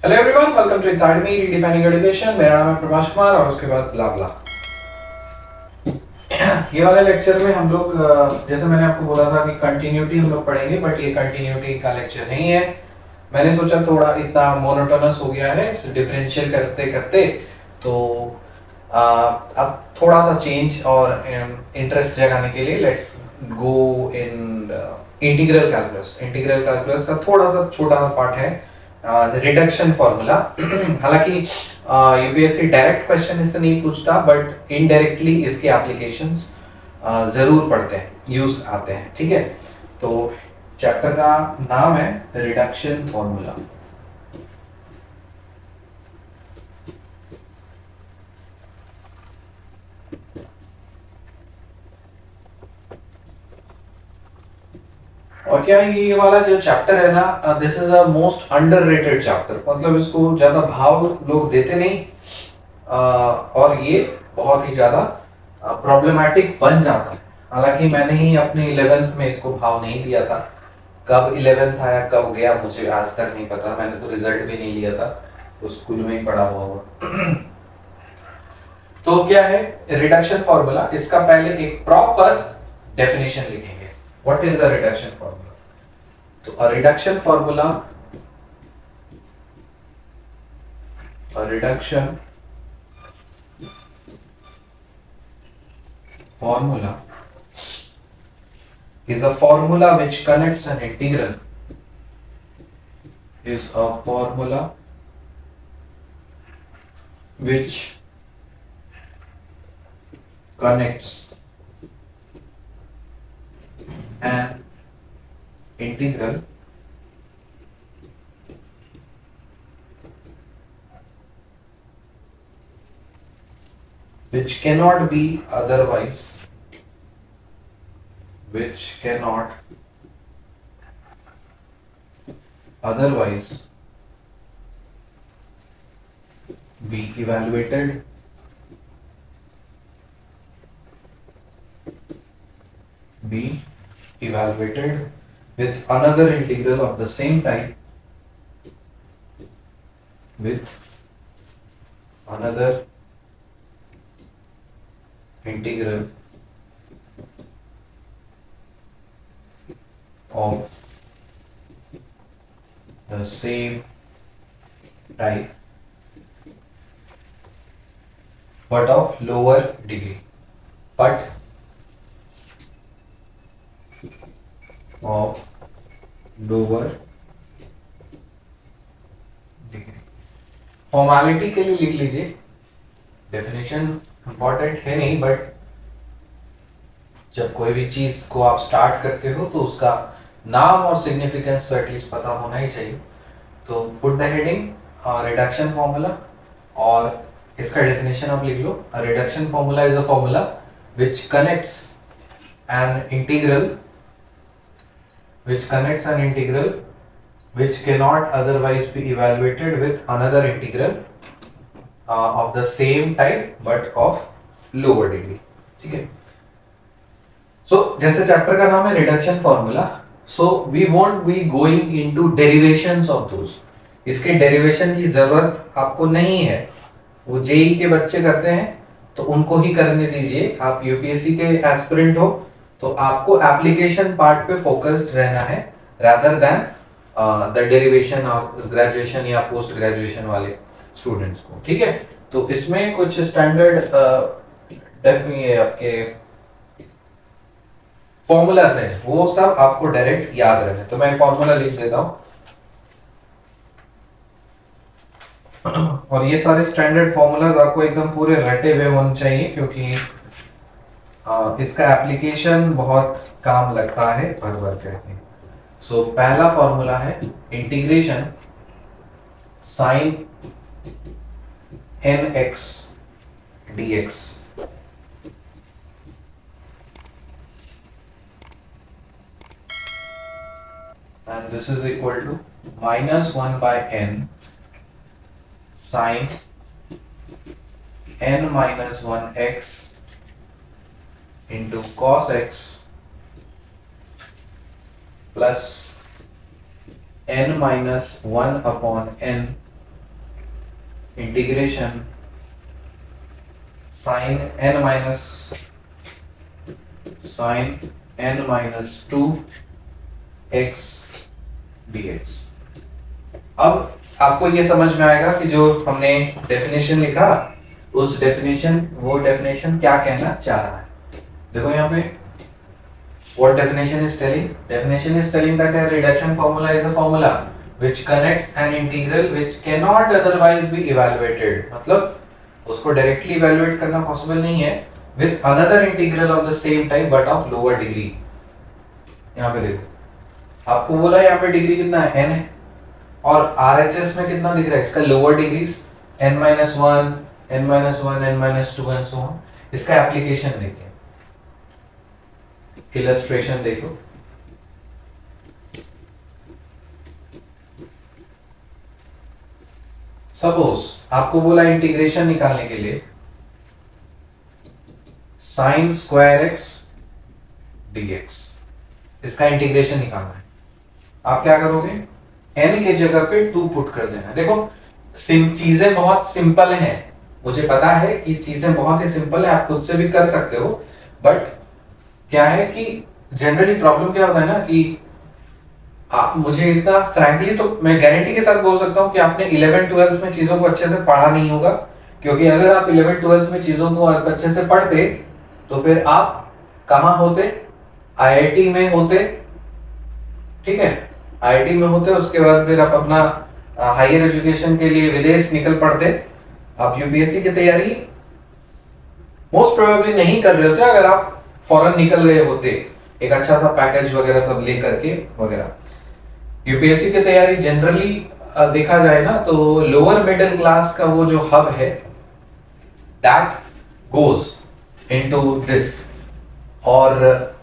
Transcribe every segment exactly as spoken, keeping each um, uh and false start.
Hello everyone, welcome to inside me redefining education. मेरा नाम है प्रभाष कुमार और उसके बाद ब्ला ब्ला। ये वाले लेक्चर में हम लोग, जैसे मैंने आपको बोला था कि कंटिन्यूटी हम लोग पढ़ेंगे, बट ये कंटिन्यूटी का लेक्चर नहीं है। मैंने सोचा थोड़ा इतना मोनोटोनस हो गया है डिफरेंशियल करते करते, तो आ, अब थोड़ा सा चेंज और इंटरेस्ट जगाने के लिए let's go in integral calculus. Integral calculus का थोड़ा सा छोटा सा पार्ट है, रिडक्शन फॉर्मूला। हालांकि यूपीएससी डायरेक्ट क्वेश्चन इससे नहीं पूछता, बट इनडायरेक्टली इसके एप्लीकेशंस जरूर पढ़ते हैं, यूज आते हैं। ठीक है, तो चैप्टर का नाम है रिडक्शन फॉर्मूला। और क्या ये वाला जो चैप्टर है ना, this is a most underrated chapter. मतलब इसको ज्यादा भाव लोग देते नहीं, uh, और ये बहुत ही ज्यादा प्रॉब्लमेटिक बन जाता है। हालांकि मैंने ही अपने इलेवेंथ में इसको भाव नहीं दिया था। कब इलेवेंथ आया कब गया मुझे आज तक नहीं पता। मैंने तो रिजल्ट भी नहीं लिया था, तो स्कूल में ही पढ़ा हुआ हुआ। तो क्या है रिडक्शन फॉर्मूला, इसका पहले एक प्रॉपर डेफिनेशन लिखेंगे। What is the reduction formula? तो a reduction formula a reduction formula is a formula which connects an integral is a formula which connects an integral which cannot be otherwise which cannot otherwise be evaluated be evaluated with another integral of the same type with another integral of the same type but of lower degree but of lower degree। Formality के लिए लिख लीजिए, definition important है नहीं, but जब कोई भी चीज को आप स्टार्ट करते हो तो उसका नाम और सिग्निफिकेंस तो एटलीस्ट पता होना ही चाहिए। तो put the heading reduction formula और इसका डेफिनेशन आप लिख लो। Reduction formula is a formula which connects an integral which connects an integral which cannot otherwise be evaluated with another integral uh, of the same type but of lower degree। ठीक है, so so, जैसे chapter का नाम है reduction formula, so we won't be going into derivations of those. इसके derivation की जरूरत आपको नहीं है, वो जेई के बच्चे करते हैं तो उनको ही करने दीजिए। आप यूपीएससी के एस्पिरेंट हो तो आपको एप्लीकेशन पार्ट पे फोकस्ड रहना है rather than the derivation of graduation या पोस्ट ग्रेजुएशन वाले स्टूडेंट्स को। ठीक है, तो इसमें कुछ स्टैंडर्ड uh, आपके फॉर्मूलाज है, वो सब आपको डायरेक्ट याद रहना है। तो मैं फॉर्मूला लिख देता हूं, और ये सारे स्टैंडर्ड फॉर्मूलाज आपको एकदम पूरे रटे हुए होने चाहिए, क्योंकि Uh, इसका एप्लीकेशन बहुत काम लगता है भर भर करके। सो पहला फॉर्मूला है integration sine n x d x. And this is equal to minus one by n sine n minus one x into cos x plus n minus one upon n integration sine n minus sine n minus two x d x. अब आपको ये समझ में आएगा कि जो हमने definition लिखा उस डेफिनेशन वो डेफिनेशन क्या कहना चाह रहा है। देखो यहाँ पे what definition is telling? Definition is telling that a reduction formula is a formula which connects an integral which cannot otherwise be evaluated। मतलब उसको directly evaluate करना possible नहीं है with another integral of the same type but of lower degree। यहाँ पे देखो आपको बोला यहाँ पे डिग्री कितना है, n है, और R H S में कितना दिख रहा है, इसका lower degrees n minus one, n minus one, n minus two and so on. इसका एप्लीकेशन देखिए, इलस्ट्रेशन देखो। सपोज आपको बोला इंटीग्रेशन निकालने के लिए साइन स्क्वायर एक्स डीएक्स, इसका इंटीग्रेशन निकालना है। आप क्या करोगे, n के जगह पे टू पुट कर देना। देखो चीजें बहुत सिंपल हैं, मुझे पता है कि चीजें बहुत ही सिंपल है, आप खुद से भी कर सकते हो, बट क्या है कि जनरली प्रॉब्लम क्या होता है ना कि आप मुझे इतना फ्रैंकली तो मैं गारंटी के साथ बोल सकता हूँ कि आपने इलेवन ट्वेल्थ में चीजों को अच्छे से पढ़ा नहीं होगा, क्योंकि अगर आप इलेवन ट्वेल्थ में चीजों को अच्छे से पढ़ते तो फिर आप कहाँ होते, आईआईटी में होते, ठीक है, आईआईटी में होते, उसके बाद फिर आप अपना हायर एजुकेशन के लिए विदेश निकल पड़ते। आप यूपीएससी की तैयारी मोस्ट प्रोबेबली नहीं कर रहे होते अगर आप फॉरेन निकल गए होते एक अच्छा सा पैकेज वगैरह सब ले करके वगैरह। यूपीएससी की तैयारी जनरली देखा जाए ना तो लोअर मिडिल क्लास का वो जो हब है दैट गोज इनटू दिस। और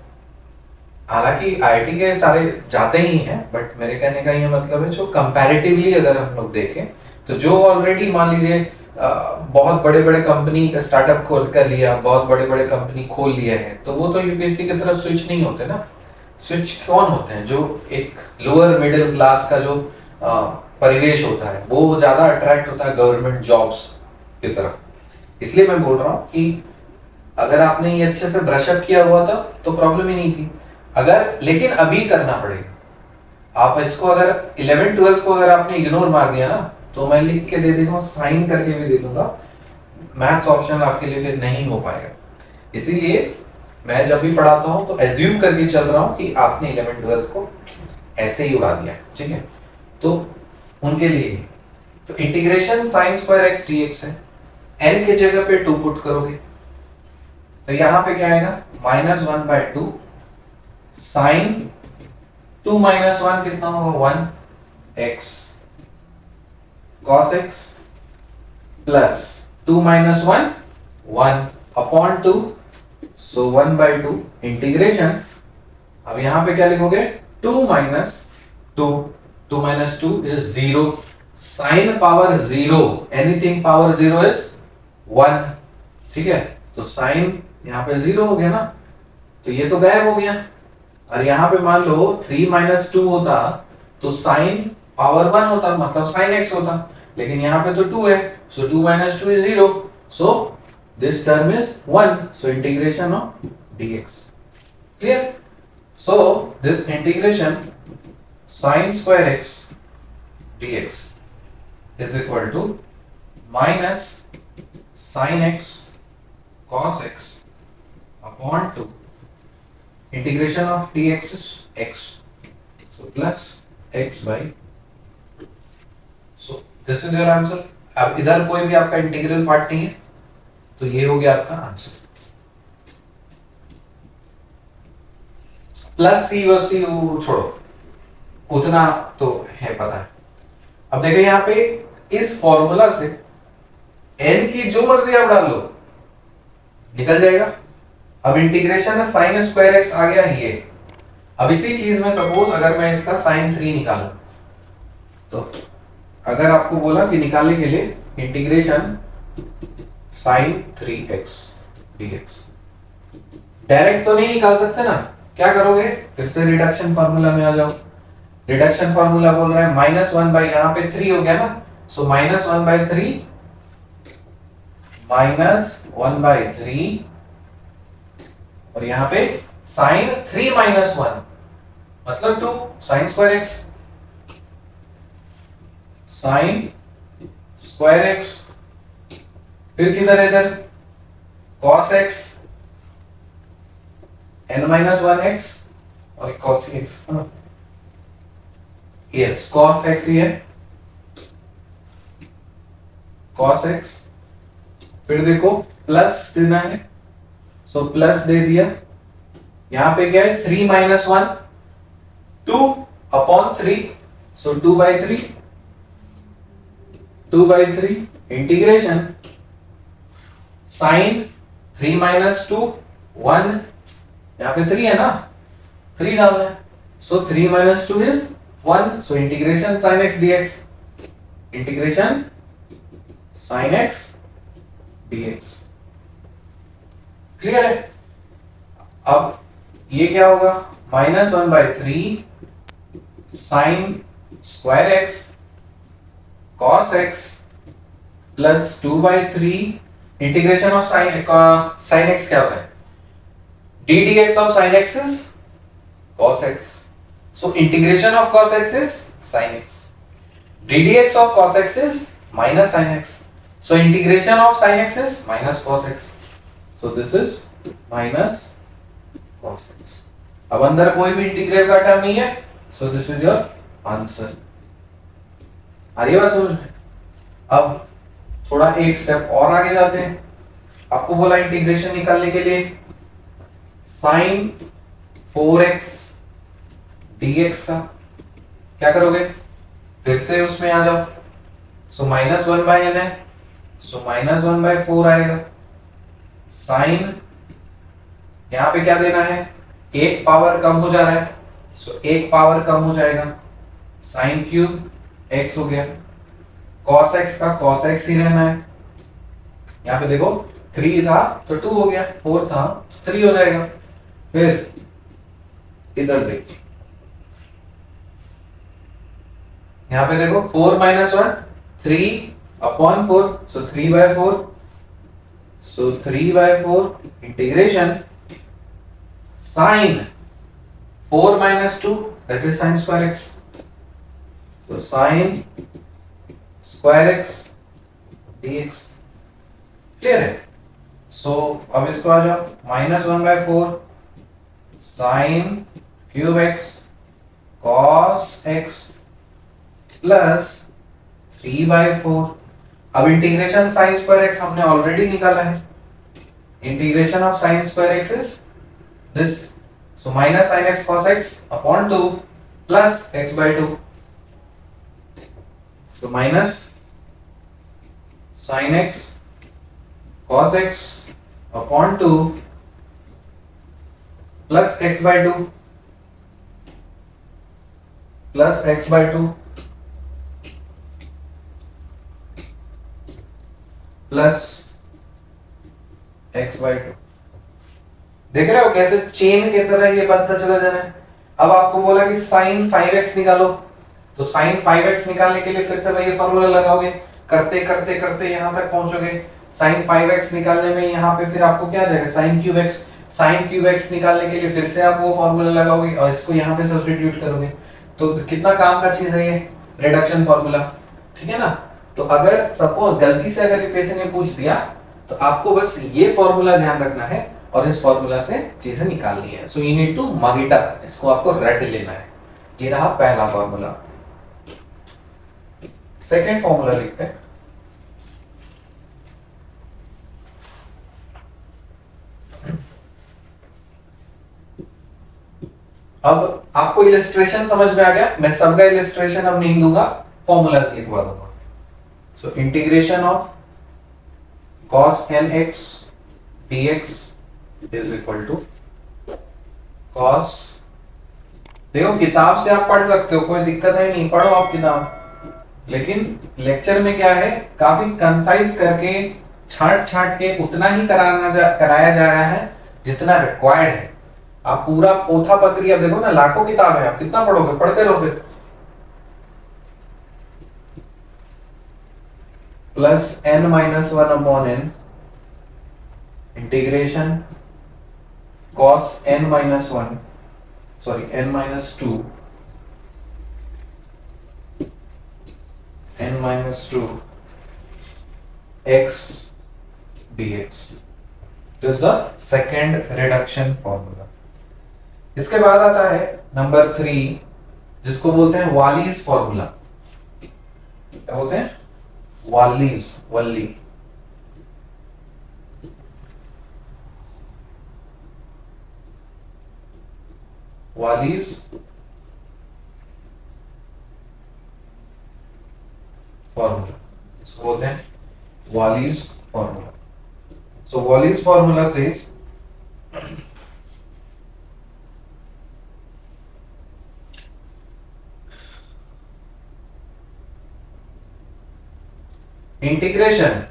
हालांकि आईआईटी के सारे जाते ही हैं, बट मेरे कहने का ये मतलब है जो कंपैरेटिवली अगर हम लोग देखें तो जो ऑलरेडी मान लीजिए बहुत बड़े बड़े कंपनी का स्टार्टअप खोल कर लिया, बहुत बड़े बड़े कंपनी खोल लिया है, तो वो तो यूपीएससी की तरफ स्विच नहीं होते ना। स्विच कौन होते हैं, जो एक लोअर मिडिल क्लास का जो परिवेश होता है वो ज्यादा अट्रैक्ट होता है गवर्नमेंट जॉब्स की तरफ। इसलिए मैं बोल रहा हूँ कि अगर आपने ये अच्छे से ब्रशअप किया हुआ था तो प्रॉब्लम ही नहीं थी। अगर लेकिन अभी करना पड़ेगा, आप इसको अगर इलेवन ट्वेल्थ को अगर आपने इग्नोर मार दिया ना तो मैं लिख के दे दूंगा, साइन करके भी दे दूंगा, मैथ्स ऑप्शन आपके लिए फिर नहीं हो पाएगा। इसीलिए मैं जब भी पढ़ाता हूं तो एज्यूम करके चल रहा हूं कि आपने इलेवन ट्वेल्थ को ऐसे ही उड़ा दिया, ठीक है। तो उनके लिए तो integration sine square x dx है, n के जगह पे टू पुट करोगे तो यहां पे क्या आएगा, minus one by two sine two minus one कितना होगा, one x cos x plus two minus one one upon two, so one by two integration. अब यहां पे क्या लिखोगे, two minus two, two minus two is zero, sine power zero, anything power zero is one, ठीक है। तो sign यहां पे जीरो हो गया ना, तो ये तो गायब हो गया। और यहां पे मान लो थ्री माइनस टू होता तो साइन पावर वन होता, मतलब साइन एक्स होता, लेकिन यहाँ पे तो टू है, so two minus two is zero, so this term is one, so integration of dx, clear. So this integration sine square x dx is equal to minus sine x cos x upon two integration of dx is x, so plus x by, so this is your answer। अब इधर कोई भी आपका integral part नहीं है तो ये हो गया आपका आंसर। प्लस सी व सी छोड़ो, उतना तो है पता है। अब देखिए यहाँ पे इस फॉर्मूला से n की जो मर्जी आप डाल लो निकल जाएगा। अब इंटीग्रेशन है साइन स्क्वायर एक्स आ गया ये। अब इसी चीज में सपोज अगर मैं इसका साइन थ्री निकालूं तो अगर आपको बोला कि निकालने के लिए integration sine three x dx, direct तो नहीं निकाल सकते ना, क्या करोगे, फिर से रिडक्शन फार्मूला में आ जाओ। रिडक्शन फार्मूला बोल रहा है माइनस वन बाई यहाँ पे थ्री हो गया ना, so minus one by three minus one by three, और यहां पे साइन थ्री माइनस वन मतलब two, sine square x, sine square x, फिर किधर इधर cos x n minus one x और cos x, yes cos x ही है, कॉस एक्स, फिर देखो प्लस देना है, सो प्लस दे दिया, यहां पे क्या है three minus one, two upon three, so two by three, two by three integration sine three minus two one, यहां पे थ्री है ना, थ्री डालना है, so three minus two is one, so integration sine x dx, integration sine x dx, clear है। अब ये क्या होगा, minus one by three sine square x cos x plus two by three integration of sine sine x क्या होता है, d d x of sine x is cos x, so integration of cos x is sin x, d dx of cos x is minus sin x, so integration of sin x is minus cos x, so this is minus cos x, अब अंदर कोई भी integral का term नहीं है, so this is your answer। आ रही है बात समझ में। अब थोड़ा एक स्टेप और आगे जाते हैं, आपको बोला इंटीग्रेशन निकालने के लिए साइन फोर एक्स dx का क्या करोगे, फिर से उसमें आ जाओ, so minus one by n है, so minus one by four आएगा, साइन यहां पे क्या देना है, एक पावर कम हो जा रहा है, सो एक पावर कम हो जाएगा, साइन क्यूब एक्स हो गया, कॉस एक्स का कॉस एक्स ही रहना है, यहां पे देखो थ्री था तो टू हो गया, फोर था तो थ्री हो जाएगा, फिर इधर देखिए यहां पे देखो four minus one three upon four, so three by four, so three by four integration sine four minus two that is sine square x, तो sine square x dx, clear है। सो so, अब इसको आ जाओ, minus one by four sine cube x cos x plus three by four, अब integration sine square x हमने already निकाला है, integration of sine square x is this, so minus sine x cos x upon two plus x by two, so minus sine x cos x upon two plus x by two plus x by two plus x by two, देख रहे हो कैसे chain की तरह ये बढ़ता चला जाना है। अब आपको बोला कि साइन फाइव एक्स निकालो, तो साइन फाइव एक्स निकालने के लिए फिर से वही फॉर्मूला लगाओगे, करते करते करते यहां तक पहुंचोगे, साइन फाइव एक्स निकालने में यहाँ पे फिर आपको क्या आ जाएगा sine cube x, sine cube x निकालने के लिए फिर से आप वो फॉर्मूला लगाओगे और इसको यहाँ पे सब्स्टिट्यूट करोगे, तो कितना काम का चीज है ये रिडक्शन फॉर्मूला, ठीक है ना। तो अगर सपोज गलती से अगर इक्वेशन में पूछ दिया तो आपको बस ये फॉर्मूला ध्यान रखना है और इस फॉर्मूला से चीजें निकालनी है, so you need to mug it up, इसको आपको रट लेना है। ये रहा पहला फॉर्मूला। सेकंड फॉर्मूला लिखते हैं, अब आपको इलिस्ट्रेशन समझ में आ गया, मैं सबका इलिस्ट्रेशन अब नहीं दूंगा, फॉर्मूलाज लिखवा दूंगा। So integration of cos nx dx is equal to cos, देखो किताब से आप पढ़ सकते हो, कोई दिक्कत है नहीं, पढ़ो आप किताब, लेकिन लेक्चर में क्या है काफी कंसाइज करके छांट छांट के उतना ही कराना जा, कराया जा रहा है जितना रिक्वायर्ड है। आप पूरा पोथा पत्री, अब देखो ना लाखों किताब है, आप कितना पढ़ोगे, पढ़ते रहो फिर। Plus n minus one upon n integration cos n minus one sorry n minus two n minus two x dx this the second reduction formula. इसके बाद आता है नंबर थ्री, जिसको बोलते हैं वालीज फॉर्मूला। क्या बोलते हैं? वालीज, वल्ली। वालीज फॉर्मूला, इसको बोलते हैं Wallis formula. So Wallis formula says integration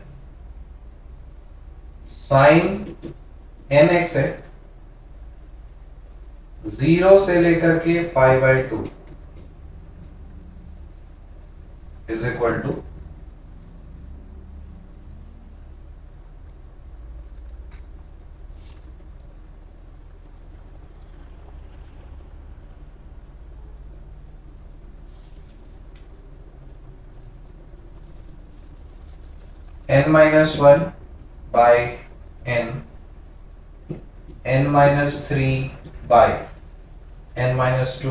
sine n x है जीरो से लेकर के pi by two is equal to n minus one by n, n minus three by n minus two,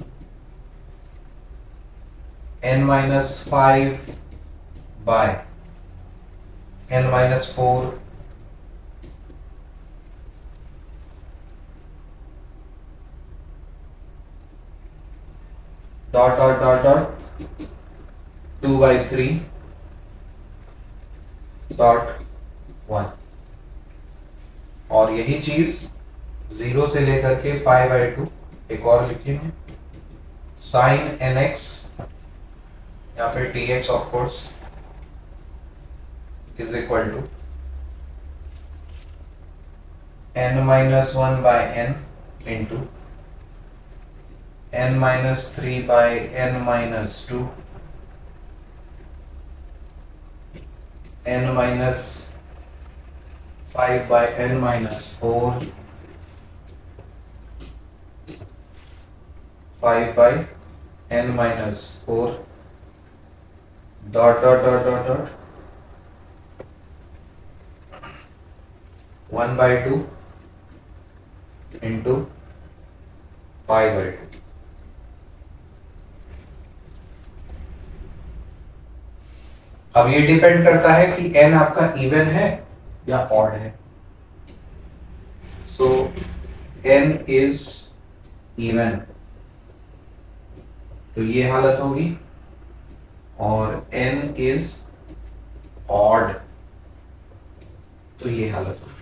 n minus five by n minus four, dot dot dot dot two by three dot one, और यही चीज zero से लेकर के pi by to एक और लिखेंगे sign n x, यहाँ पे d x of course is equal to n minus one by n into n minus three by n minus two n minus five by n minus four, five by n minus four, dot dot dot dot dot one by two into pi by two. अब ये depend करता है कि n आपका even है या odd है। सो n is even तो ये हालत होगी, और n इज ऑड तो ये हालत होगी।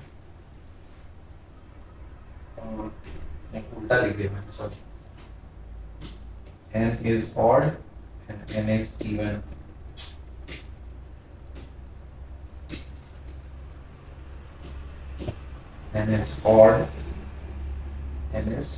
उल्टा लिख दिया मैंने, sorry. n is odd and n is even. n is odd, n is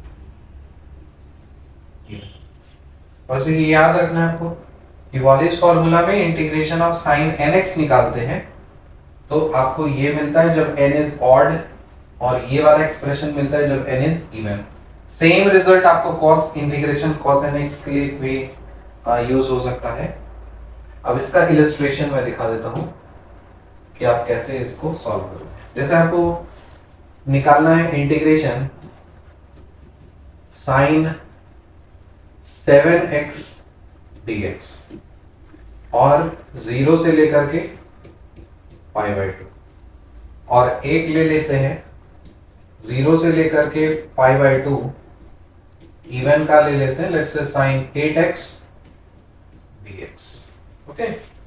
even। बस ये याद रखना है आपको कि वालिस फॉर्मूला में इंटीग्रेशन ऑफ साइन nx निकालते हैं तो आपको ये मिलता है जब n इज ऑड, और ये वाला एक्सप्रेशन मिलता है जब n is even. Same result आपको cos इंटीग्रेशन cos nx के लिए भी यूज हो सकता है। अब इसका इलस्ट्रेशन मैं दिखा देता हूं कि आप कैसे इसको सॉल्व करोगे। जैसे आपको निकालना है integration sine seven x d x, और जीरो से लेकर के पाई बाई टू, और एक ले लेते हैं जीरो से लेकर के पाई बाई टू, इवन का ले लेते हैं, let's say sine eight x d x. Okay,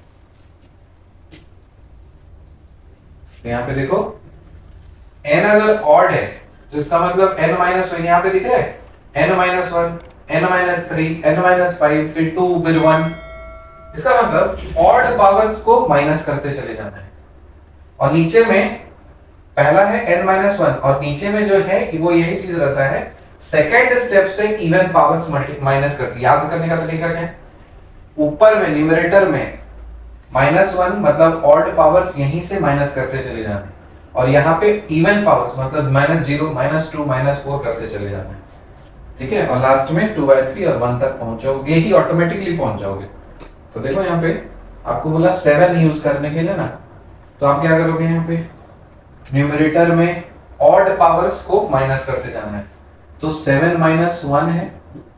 यहां पे देखो n अगर ऑड है तो इसका मतलब n माइनस वन, यहाँ पे दिख रहा है n minus one, n minus three, n minus five, फिर टू, फिर वन। इसका मतलब ऑड पावर्स को माइनस करते चले जाना है। और नीचे में पहला है n माइनस वन, और नीचे में जो है वो यही चीज रहता है, सेकेंड स्टेप से इवन पावर्स माइनस करती। याद करने का तरीका क्या है, ऊपर में न्यूमरेटर में माइनस वन मतलब ऑड पावर्स यहीं से माइनस करते चले जाना है, और यहाँ पे इवन पावर्स मतलब minus zero minus two minus four करते चले जाना है, ठीक है, और लास्ट में टू बाई थ्री और वन तक पहुंचोगे ही, ऑटोमेटिकली पहुंच जाओगे। तो देखो यहाँ पे आपको बोला सेवन यूज करने के लिए ना, तो आप क्या करोगे यहाँ पे न्यूमरेटर में ऑड पावर्स को माइनस करते जाना है। तो सेवन माइनस वन है,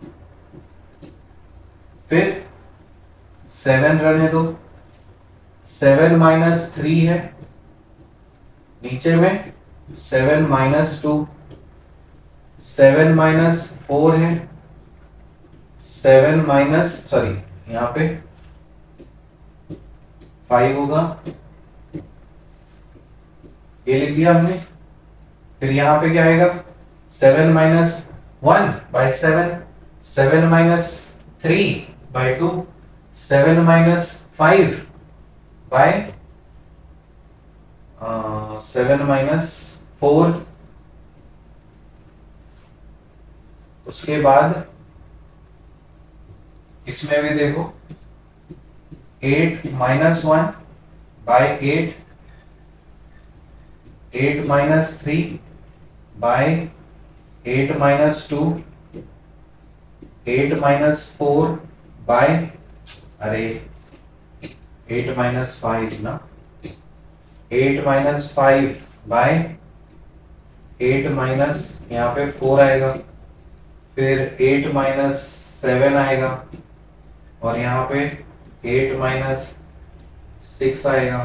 फिर सेवन रहने दो, सेवन माइनस थ्री है, नीचे में seven minus two, seven minus four है, सेवन माइनस सॉरी यहाँ पे फाइव होगा, ये लिख दिया हमने। फिर यहाँ पे क्या आएगा seven minus one by seven, seven minus three by two, seven minus five by seven minus four, उसके बाद इसमें भी देखो eight minus one by eight, eight minus three by eight minus two, eight minus four by अरे eight minus five ना, eight minus five by eight minus यहाँ पे four आएगा, फिर एट माइनस सेवन आएगा, और यहाँ पे एट माइनस सिक्स आएगा,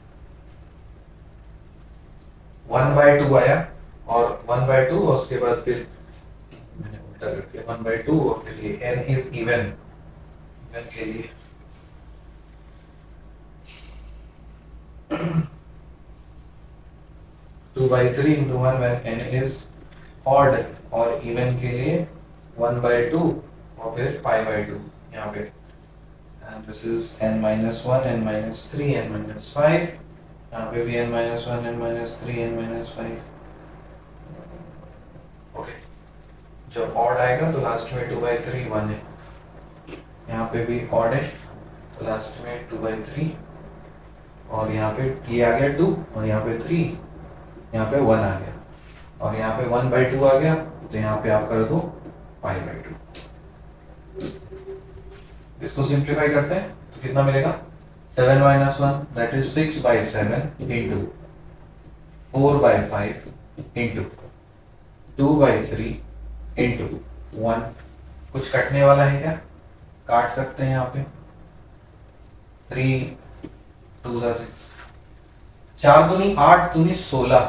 वन बाय टू आया, और वन बाय टू और उसके बाद फिर मैंने उल्टा कर दिया वन बाय टू, और फिर ये n इज इवन, इवन के लिए two by three into one when n is odd, और इवन के लिए वन बाई टू और फिर फाइव बाई टू यहाँ पे, and this is n minus one, n minus three, n minus five, यहाँ पे भी n minus one, n minus three, n minus five। Okay, जब odd आएगा तो लास्ट में टू बाई थ्री वन है, यहाँ पे भी odd है तो लास्ट में टू बाई थ्री, और यहाँ पे ये आ गया टू, और यहाँ पे थ्री, यहाँ पे वन आ गया, और यहाँ पे वन बाई टू आ गया, तो यहाँ पे आप कर दो फाइव बाई टू। इसको सिंप्लीफाई करते हैं तो कितना मिलेगा seven minus one that is six by seven into four by five into two by three into one. कुछ कटने वाला है क्या, काट सकते हैं यहाँ पे, थ्री टू सा सिक्स, चार दूनी आठ दूनी सोलह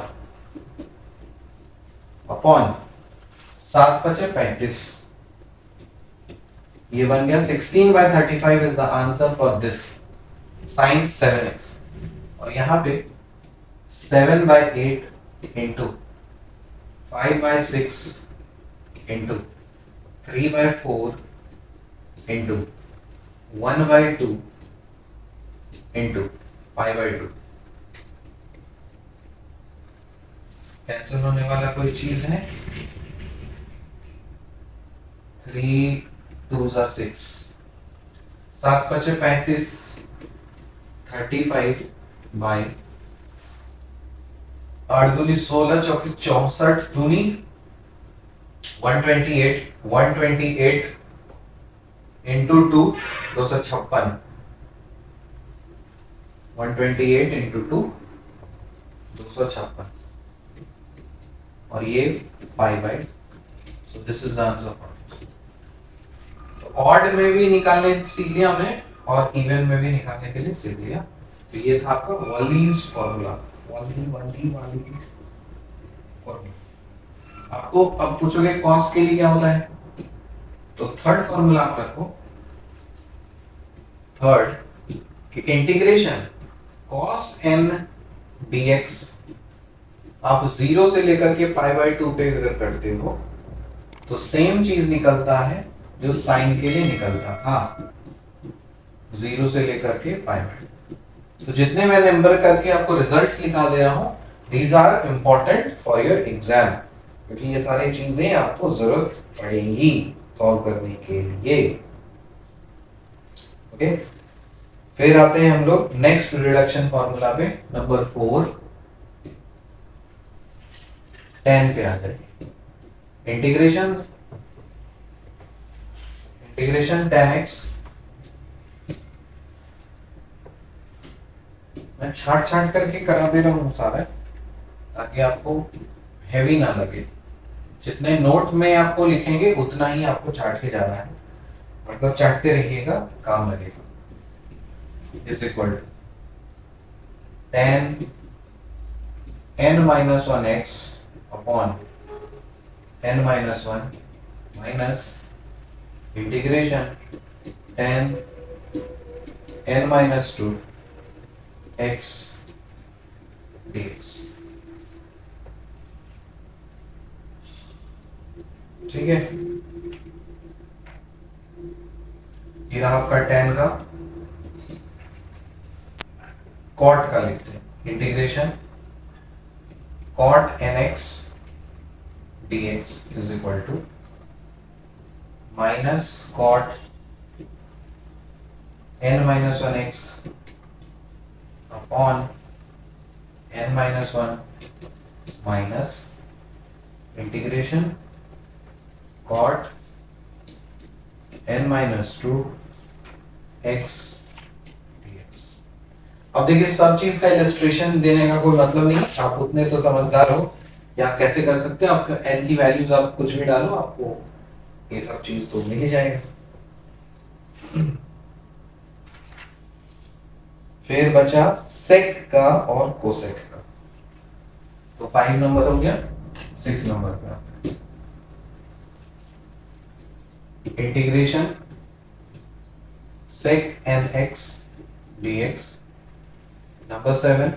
अपॉन सात पचे पैंतीस, ये बन गया sixteen by thirty five is the answer for this sine seven x. और यहाँ पे seven by eight into five by six into three by four into one by two into five by two. Cancel होने वाला कोई चीज है, three to सा six, सात पचे पैंतीस, थर्टी फाइव बाई आठ दूनी सोलह, चौकी चौसठ, दूनी one twenty eight, one twenty eight into two दो सौ छप्पन, one twenty eight into two दो सौ छप्पन, और ये five by, so this is the answer. तो ऑड में भी निकालने सीख लिया हमने और इवन में भी निकालने के लिए सीख लिया। तो ये था आपका Wallis formula, Wallis Wallis Wallis formula. आपको अब पूछोगे कॉस के लिए क्या होता है, तो थर्ड फॉर्मूला आप रखो, थर्ड कि इंटीग्रेशन कॉस एन डीएक्स आप जीरो से लेकर के पाई बाई टू पे अगर करते हो तो सेम चीज निकलता है जो साइन के लिए निकलता था, जीरो से लेकर के पाई बाई। तो जितने मैं नंबर करके आपको रिजल्ट्स निकाल दे रहा हूं, these are important for your exam, क्योंकि ये सारी चीजें आपको जरूरत पड़ेंगी सॉल्व करने के लिए। ओके, फिर आते हैं हम लोग नेक्स्ट रिडक्शन फॉर्मूला पे, नंबर फोर। टेन पे आ जाएगी। इंटीग्रेशन इंटीग्रेशन टेन एक्स, मैं छाट छाट करके करा दे रहा हूँ सारा ताकि आपको हैवी ना लगे। जितने नोट में आपको लिखेंगे उतना ही आपको चाट के जाना है, मतलब चाटते रहिएगा, काम लगेगा। Is equal to tan n minus one x upon n minus one minus integration tan n minus two x dx. ठीक है, ये रहा आपका टेन का, कॉट का लिखते हैं, integration cot n x d x is equal to minus cot n minus one x upon n minus one minus integration cot n minus two x dx। अब देखिए सब चीज का इलस्ट्रेशन देने का कोई मतलब नहीं, आप उतने तो समझदार हो या आप कैसे कर सकते हो। आपके n की वैल्यूज आप कुछ भी डालो, आपको ये सब चीज तो मिल ही जाएगा। फिर बचा सेक का और कोसेक का, तो फाइव नंबर हो गया, सिक्स नंबर पे integration sec n x dx, number seven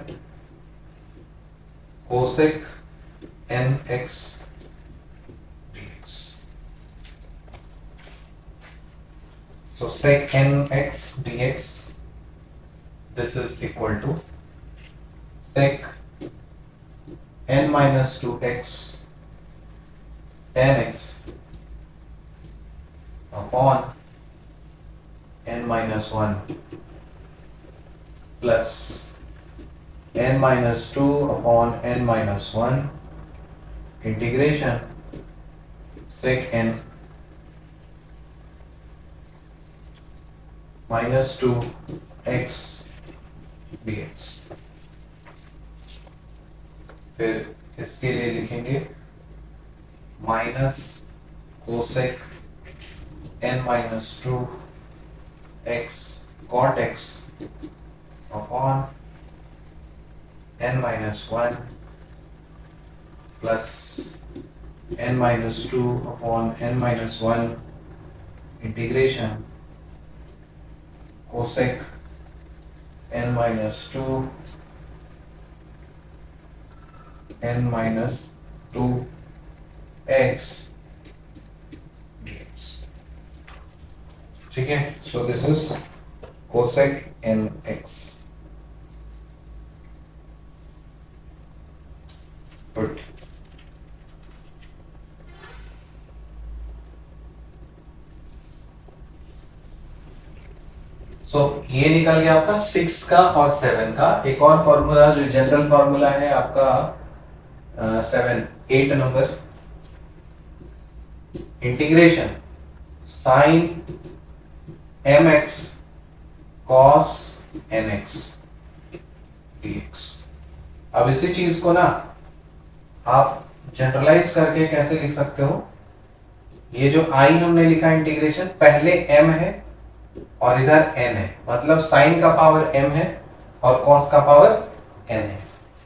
cosec n x dx। so sec n x dx, this is equal to sec n minus two x tan x upon n minus one plus n minus two upon n minus one integration sec n minus two x dx। फिर इसके लिए लिखेंगे minus cosec n minus two x cot x upon n minus one plus n minus two upon n minus one integration cosec n minus two n minus two x dx। ठीक है, so this is cosec n x। Good, so ये निकल गया आपका six का और seven का। एक और फॉर्मूला जो जनरल फॉर्मूला है आपका seven eight number, integration sine m x cos n x dx। अब इसी चीज को ना आप जनरलाइज करके कैसे लिख सकते हो, ये जो i हमने लिखा इंटीग्रेशन, पहले m है और इधर n है, मतलब साइन का पावर m है और कॉस का पावर n है।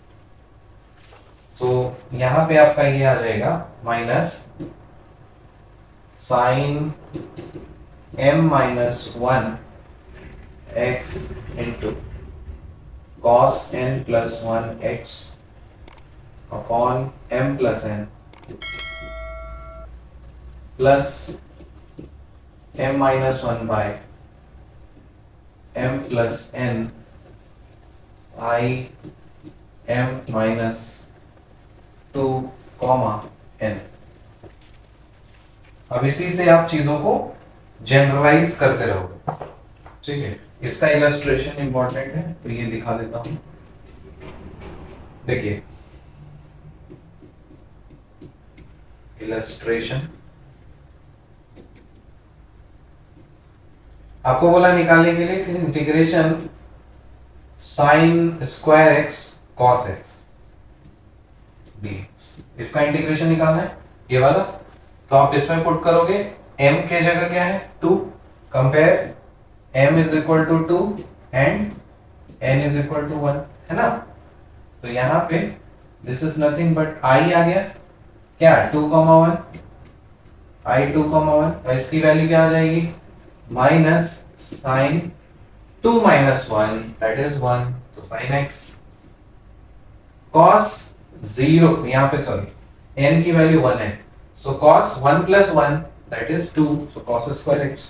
सो so, यहां पे आपका ये आ जाएगा minus sine m minus one x into cos n plus one x upon m plus n plus m minus one by m plus n I m minus two comma n। अब इसी से आप चीजों को जनरलाइज करते रहोगे। ठीक है, इसका इलस्ट्रेशन इंपॉर्टेंट है तो ये दिखा देता हूं। देखिए इलस्ट्रेशन। आपको बोला निकालने के लिए integration sine square x cos x d, इसका इंटीग्रेशन निकालना है ये वाला। तो आप इसमें पुट करोगे m के जगह क्या है two, compare m is equal to two and n is equal to one, है ना। तो यहां पे this is nothing but i आ गया, क्या two comma one, I two comma one, और इसकी वैल्यू क्या आ जाएगी minus sine two minus one that is one, तो साइन एक्स कॉस जीरो, यहां पे सॉरी n की वैल्यू वन है, so cos one plus one that is two, so cos square x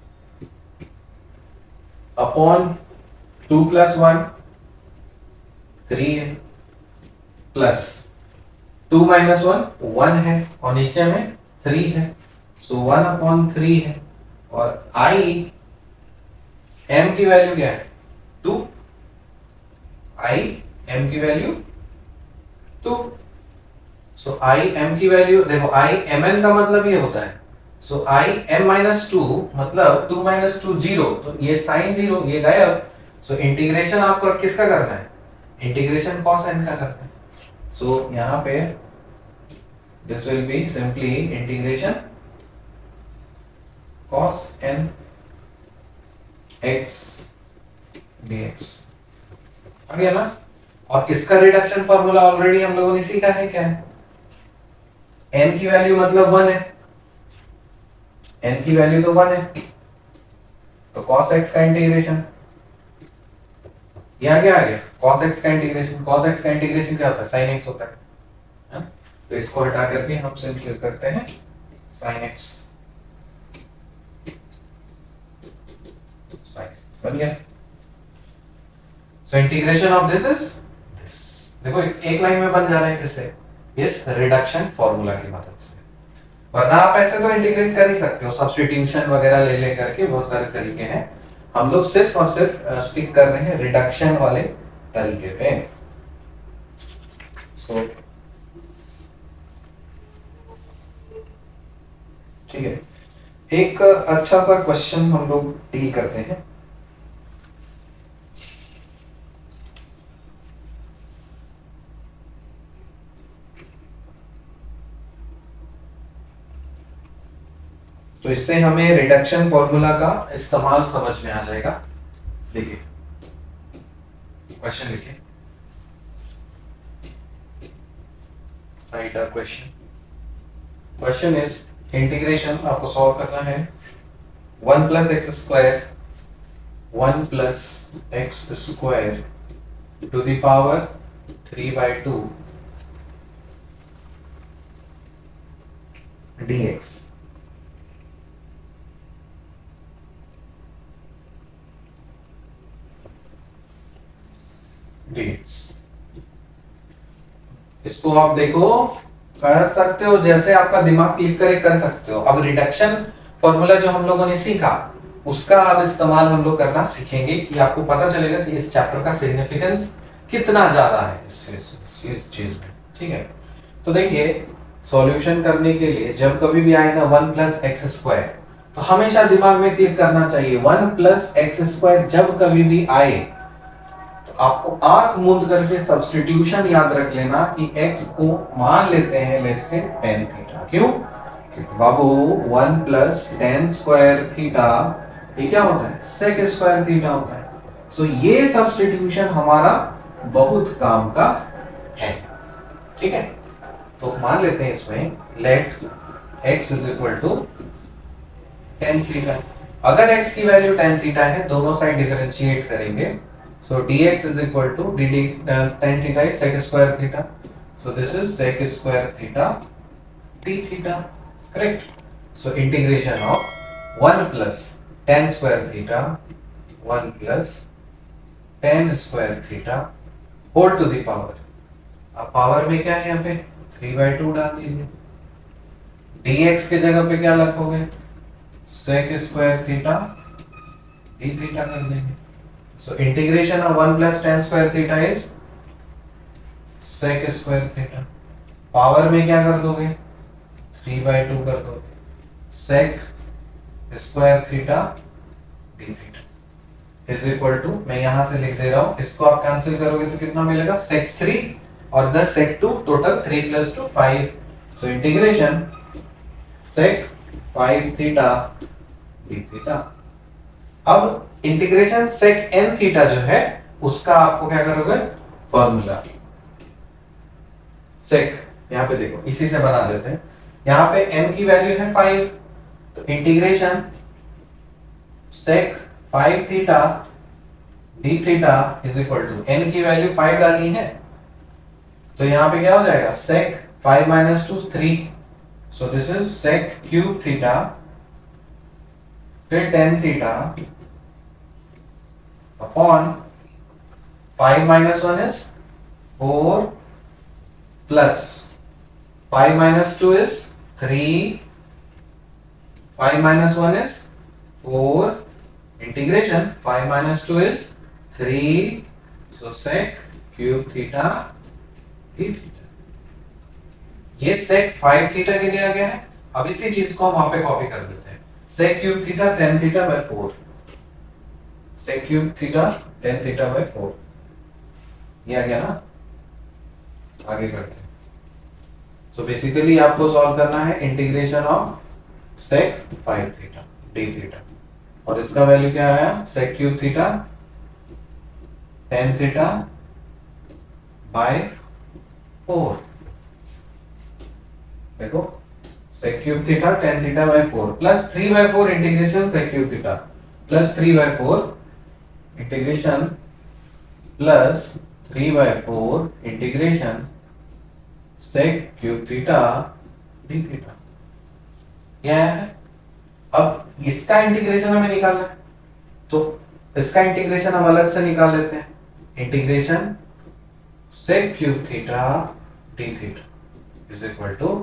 upon two plus one three है, plus two minus one one है और नीचे में थ्री है, सो वन अपॉन थ्री है, और i m की वैल्यू क्या है टू, i m की value two, so i m की वैल्यू देखो i mn का मतलब ये होता है, so i m minus two मतलब टू माइनस टू जीरो, तो ये साइन जीरो ये गायब, सो इंटीग्रेशन आपको किसका करना है इंटीग्रेशन cos n का करना है, सो so, यहां पे this will be simply integration cos n x dx आ गया ना। और इसका रिडक्शन फार्मूला ऑलरेडी हम लोगों ने सीखा है, क्या है n की वैल्यू मतलब वन है, n की वैल्यू तो वन है, तो cos x का इंटीग्रेशन यहां क्या आ गया cos x का इंटीग्रेशन, cos x का इंटीग्रेशन क्या होता है sin x होता है, है? तो इसको हटा करके हम सिंपल करते हैं sin x, बन गया। So integration of this is this, देखो एक, एक लाइन में बन जा रहा है किससे, इस रिडक्शन फार्मूला की मदद से, वरना आप ऐसे तो इंटीग्रेट कर ही सकते हो सब्स्टिट्यूशन वगैरह ले ले करके, बहुत सारे तरीके हैं, हम लोग सिर्फ और सिर्फ स्टिक कर रहे हैं रिडक्शन वाले तरीके पे। सो ठीक है, एक अच्छा सा क्वेश्चन हम लोग डील करते हैं। तो इससे हमें रिडक्शन फॉर्मूला का इस्तेमाल समझ में आ जाएगा। देखिए क्वेश्चन लिखिए, write a question, question is integration आपको सॉल्व करना है one plus x square one plus x square to the power three by two dx। dx इसको आप देखो कर सकते हो, जैसे आपका दिमाग क्लिक करे कर सकते हो। अब रिडक्शन फॉर्मूला जो हम लोगों ने सीखा उसका अब इस्तेमाल हम लोग करना सीखेंगे कि आपको पता चलेगा कि इस चैप्टर का सिग्निफिकेंस कितना ज्यादा है इस, इस, इस चीज में। ठीक है, तो देखिए सॉल्यूशन करने के लिए जब कभी भी आएगा वन प्लस एक्स स्क्वायर, तो हमेशा दिमाग में क्लिक करना चाहिए वन प्लस एक्स स्क्वायर जब कभी भी आए तो आपको आंख मूंद करके सब्स्टिट्यूशन याद रख लेना कि x को मान लेते हैं लेट्स से tan थीटा। क्यों? क्योंकि बाबू one plus tan square theta ये क्या होता है sec स्क्वायर थीटा होता है। सो so, ये सब्स्टिट्यूशन हमारा बहुत काम का है। ठीक है, तो मान लेते हैं इसमें let x is equal to tan theta. अगर x की वैल्यू tan थीटा है, दोनों साइड डिफरेंशिएट करेंगे, so dx is equal to dd uh, tan theta is sec square theta, so this is sec square theta d theta, correct? So integration of one plus tan square theta one plus tan square theta whole to the power, अब power में क्या है यहाँ पे three by to डाल दीजिए, dx के जगह पे क्या रखोगे sec square theta d theta कर देंगे। So integration of one plus tan square theta is sec square theta। Power में क्या कर दोगे थ्री बाई टू कर दो sec square theta d theta is equal to, मैं यहां से लिख दे रहा हूं, इसको आप कैंसिल करोगे तो कितना मिलेगा, सेक थ्री और इधर sec two, total three plus two five, so integration sec five theta d theta. अब इंटीग्रेशन सेक एन थीटा जो है उसका आपको क्या करोगे, फॉर्मूला सेक, यहां पे देखो इसी से बना देते हैं, यहां पे m की वैल्यू है फाइव, तो integration sec five theta d theta is equal to, n की वैल्यू फाइव डालनी है तो यहां पे क्या हो जाएगा, sec five minus two three, so this is sec cube theta, फिर tan theta upon five minus one is four plus five minus two is three, five minus one is four, integration five minus two is three, so sec cube theta d theta. ये सेक five theta के लिए आ गया है। अब इसी चीज को हम वहां पे कॉपी कर देते हैं, sec cube theta tan theta by four, sec cube theta tan theta by four, ये आ गया ना। आगे करते हैं, सो बेसिकली आपको सॉल्व करना है integration of sec five theta d theta, और इसका वैल्यू क्या आया, sec cube theta tan theta by four, देखो sec cube theta tan theta by four plus three by four integration sec cube theta plus three by four integration plus three by four integration sec cube theta d theta, क्या है। अब इसका integration हमें निकालना है, तो इसका integration हम अलग से निकाल लेते हैं, integration sec cube theta d theta is equal to,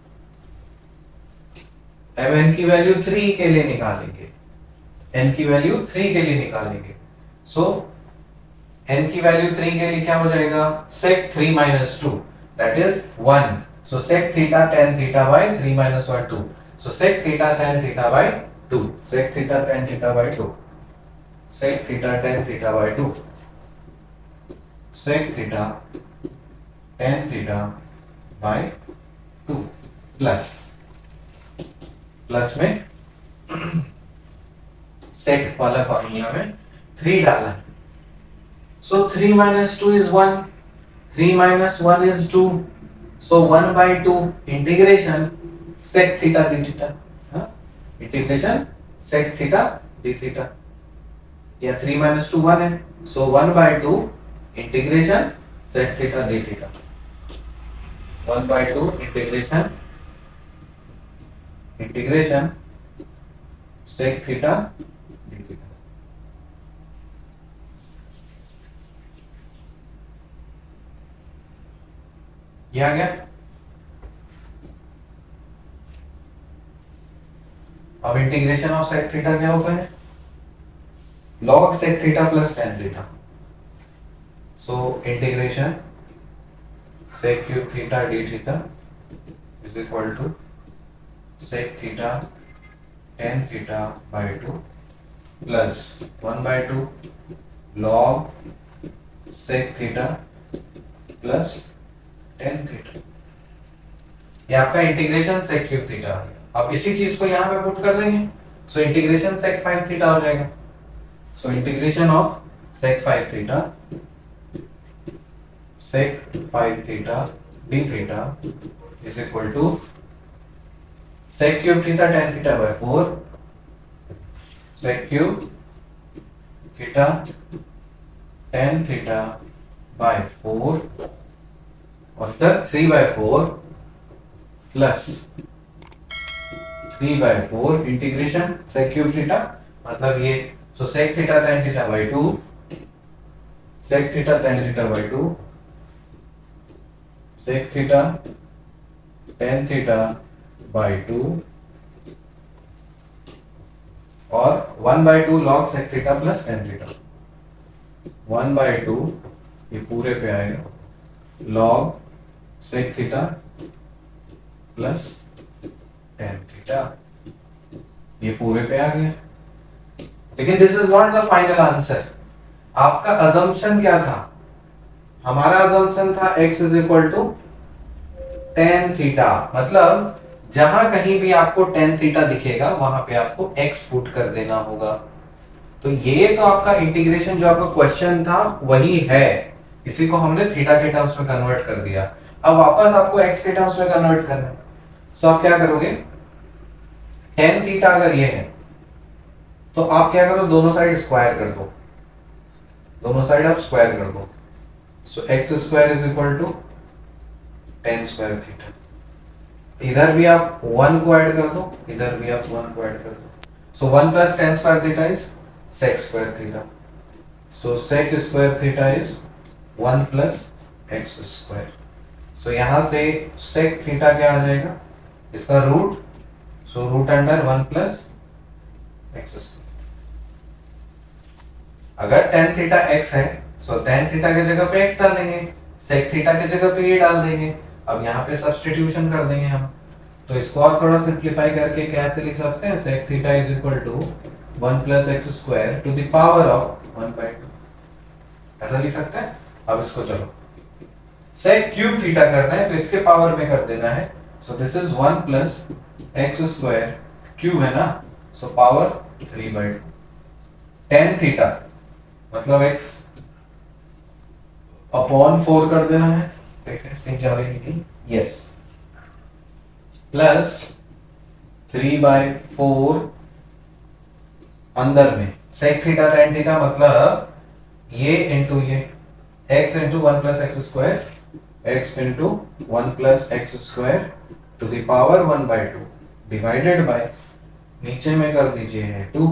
अब n की वैल्यू थ्री के लिए निकालेंगे, n की वैल्यू थ्री के लिए निकालेंगे, सो so, n की वैल्यू थ्री के लिए क्या हो जाएगा, sec three minus two that is one, so sec theta tan theta by three minus one two, so sec theta tan theta by two, sec theta tan theta by two, sec theta tan theta by two, sec theta tan theta by two, plus plus में sec वाला formula में three डाला है, so three minus to is one, three minus one is two, so one by two integration sec theta d theta, integration sec theta d theta, या three minus two one है, so one by two integration sec theta d theta, one by two integration integration sec theta d theta. ये आ गया। अब integration of sec theta क्या होता है, log sec theta plus tan theta, so integration sec cube theta d theta is equal to sec theta tan theta by two plus one by two log sec theta plus tan theta, ये आपका integration sec cube theta. अब इसी चीज को यहां पे put कर देंगे, so integration sec five theta हो जाएगा, so integration of sec five theta sec five theta d theta is equal to sec cube theta tan theta by four, sec cube theta tan theta by four और इधर three by four plus three by four integration sec cube theta, मतलब ये, so sec theta tan theta by two, sec theta tan theta by two, sec theta tan theta by two और one by two log sec theta plus tan theta, one by two ये पूरे पे आएगा log sec theta plus tan theta, ये पूरे पे आ गया। लेकिन this is not the final answer. आपका अजम्पशन क्या था? हमारा अजम्पशन था x is equal to tan theta, मतलब जहां कहीं भी आपको टेन थीटा दिखेगा वहां पे आपको x पुट कर देना होगा। तो ये तो आपका इंटीग्रेशन जो आपका क्वेश्चन था वही है, इसी को हमने थीटा के टर्म्स में कन्वर्ट कर दिया। अब वापस आपको x के टर्म्स में कन्वर्ट करना है, तो आप क्या करोगे? टेन थीटा अगर ये है तो आप क्या करो, दोनों साइड स्क्वायर कर दो, दोनों साइड आप स्क्वायर कर दो। So x square is equal to tan square theta. इधर भी आप वन को ऐड कर दो, इधर भी आप वन को ऐड कर दो। So one plus tan square theta is sec square theta. So sec square theta is one plus x square. So यहां से सेक थीटा क्या आ जाएगा? इसका root, so root under one plus x square. अगर tan theta x है सो tan theta की जगह पे x डाल देंगे, सेक थीटा की जगह पे ये डाल देंगे। अब यहाँ पे सब्स्टिट्यूशन कर देंगे हम, तो इसको और थोड़ा सिंप्लीफाई करके कैसे लिख सकते हैं? Sec theta is equal to one plus x square to the power of one by two, ऐसा लिख सकते हैं। अब इसको चलो सेक क्यूब थीटा करना है तो इसके पावर में कर देना है। So this is one plus x square, cube है ना, so power three by two. Tan theta मतलब x अपॉन फोर कर देना है, देखने से जा रही नहीं, yes, plus three by four अंदर में सेक थीटा टेन थीटा मतलब ये इंटू ये x into one plus x square, x into one plus x square to the power one by two divided by नीचे में कर दीजिए है two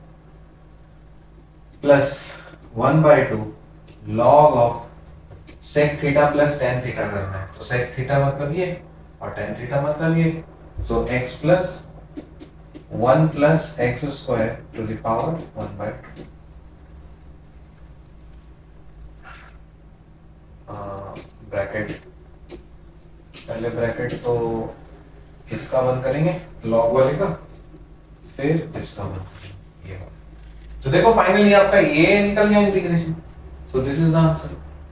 plus one by two log of sec theta plus tan theta करना है। तो sec theta मतलब ये और टेन थीटा मतलब ये, so x plus one plus x square to the power one by two. Bracket, पहले ब्रैकेट तो इसका बंद करेंगे लॉग वाले का, फिर इसका बंद करेंगे ये वाला। तो देखो फाइनली आपका ये निकल गया integration. So this is the answer,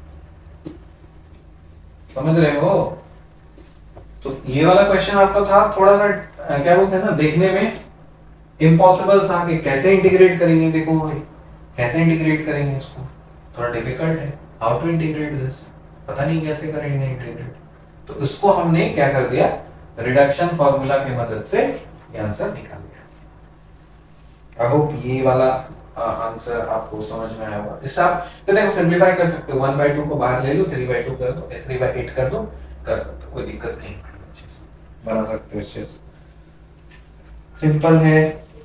समझ रहे हो? तो ये वाला क्वेश्चन आपका था थोड़ा सा क्या बोलते हैं ना, देखने में इम्पॉसिबल सा कि कैसे इंटीग्रेट करेंगे। देखो भाई कैसे इंटीग्रेट करेंगे इसको, थोड़ा डिफिकल्ट है। हाउ टू इंटीग्रेट दिस, पता नहीं कैसे करेंगे इंटीग्रेट। तो इसको हमने क्या कर दिया, रिडक्शन फार्मूला की मदद से ये आंसर निकाल दिया। आई होप ये वाला आंसर आपको समझ में आया होगा। इससे आप तो देखो सिंपलीफाई कर सकते हो, वन बाई टू को बाहर ले लो, थ्री बाई टू कर दो, थ्री बाई एट कर दो, कर सकते हो, कोई दिक्कत नहीं, बना सकते हो इस चीज, सिंपल है।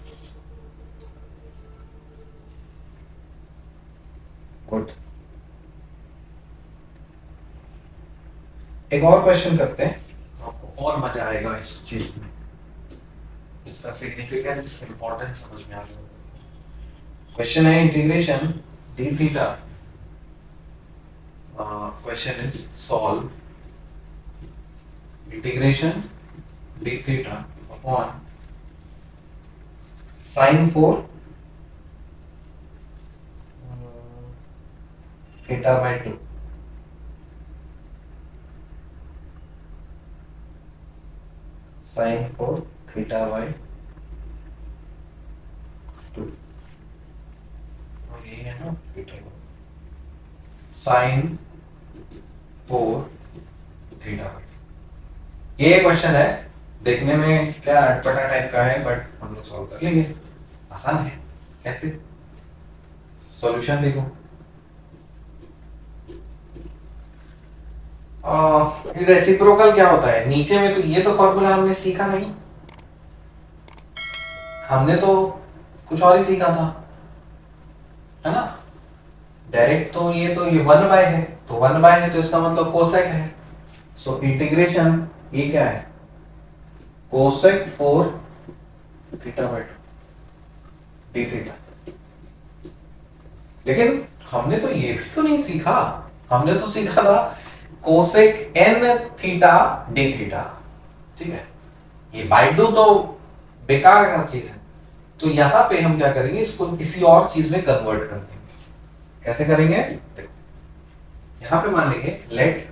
गुड, एक और क्वेश्चन करते हैं, आपको और मजा आएगा इस चीज में, इसका सिग्निफिकेंस इंपॉर्टेंस समझ में आ जाएगा। क्वेश्चन है integration d theta, question is solve integration d theta upon sine four theta by two, sine four theta by two, ये है ना साइन फोर थीटा। ये क्वेश्चन है, देखने में क्या अटपटा टाइप का है, बट हम लोग सॉल्व कर लेंगे, आसान है। कैसे? सॉल्यूशन देखो, रेसिप्रोकल क्या होता है नीचे में, तो ये तो फॉर्मूला हमने सीखा नहीं, हमने तो कुछ और ही सीखा था, है ना। डायरेक्ट तो ये तो ये वन बाय है, तो वन बाय है तो इसका मतलब कोसेक है। सो इंटीग्रेशन ये क्या है, cosec four theta by two d theta. लेकिन हमने तो ये भी तो नहीं सीखा, हमने तो सीखा था cosec n theta d theta, ठीक है। ये बाई डू तो बेकार का चीज है। तो यहाँ पे हम क्या करेंगे, इसको किसी और चीज में कन्वर्ट कर देंगे। कैसे करेंगे, यहाँ पे मान लेंगे लेट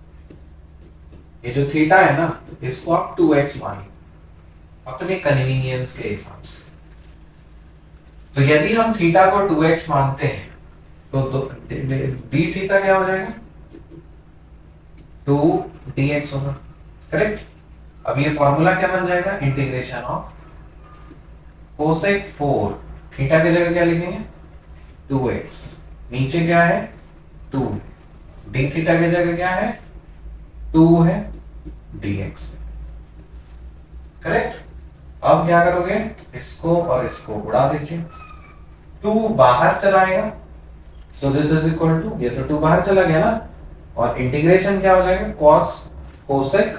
ये जो थीटा है ना, इसको आप टू एक्स मानिए अपने कन्वीनियंस के हिसाब से। तो यदि हम थीटा को टू एक्स मानते हैं तो, तो डी थीटा क्या हो जाएगा, टू डी एक्स होगा, करेक्ट। अब ये फॉर्मूला क्या बन जाएगा, integration of cosec four, theta की जगह क्या लिखेंगे टू एक्स, नीचे क्या है टू, डी थीटा की जगह क्या है टू है dx, करेक्ट। अब क्या करोगे, इसको और इसको उड़ा दीजिए, टू बाहर चला आएगा, so this is equal to, ये तो टू बाहर चला गया ना, और इंटीग्रेशन क्या हो जाएगा cos cosec